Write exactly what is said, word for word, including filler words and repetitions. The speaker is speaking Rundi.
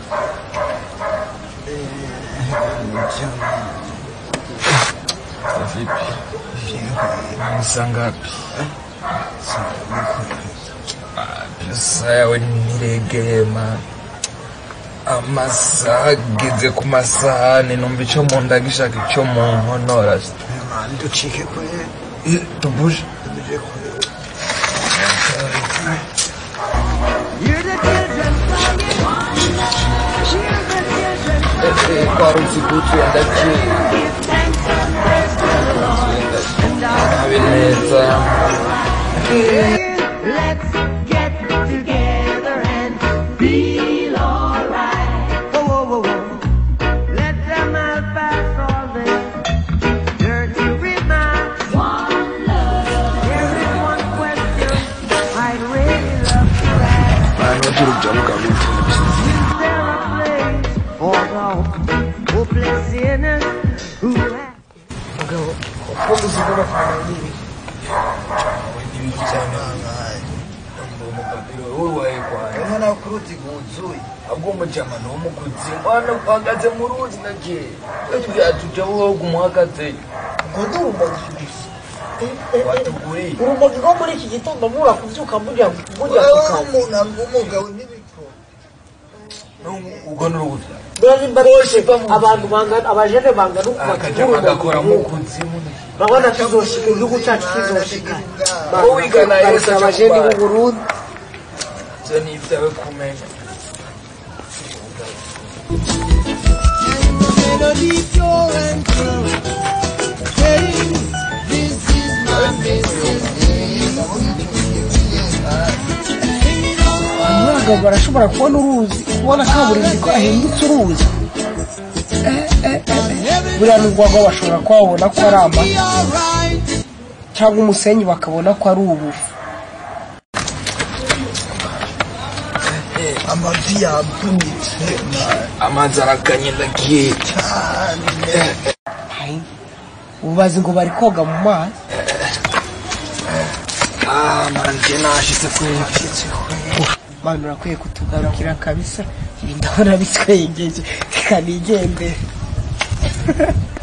Vipi? Saa ngapi? Pesa yawe niregema. Amasaha ageze ku masahani numva icyo mu nda gishaka icyo mu nkonora. Nducike kwe. Tubuje. Para o segundo andar beleza. Let's get together and feel alright. Oh, oh, oh, oh. Let them all pass all day. Dirty remarks. One love. There is one question I'd really love to ask. I know you're drunk. I'm Is there a place for the hopeless sinners who have... Go. Como se for falar ali? Mwana kuruti guzui agomba chama no mukutsi mwana kwagaze mu ruzi nake ejo byatuja wo gumuhakaze ngondo umugisi watuguri urumogi go muri iki gitondo mura kuvyuka mujya mujya kuka umugabo n'ibiko no ugo n'uruzi bari baroshe abantu bangana abajene bangana ukakajama gakora mu kuzimu babona tuzoshika igihugu cyacu kizoshika wigana yose abajene b'u Burundi zani ibyawe kumenya Melody pure and true. Hey, this is my message. Ntabwo barashobora kubona uruzi kubona kaburimbo ko ahindutse uruzi buriya n'ubwo bashobora kubona ko ari ama cyangwa umusenyi bakabona ko ari ubufu amazi yabutse amazi arakanye ndagiye ubazi ngo bari koga mu mazi ah manje nashitse kwifitse manu urakwiye kutugarukira kabisa ndabona bitwegeje kanigende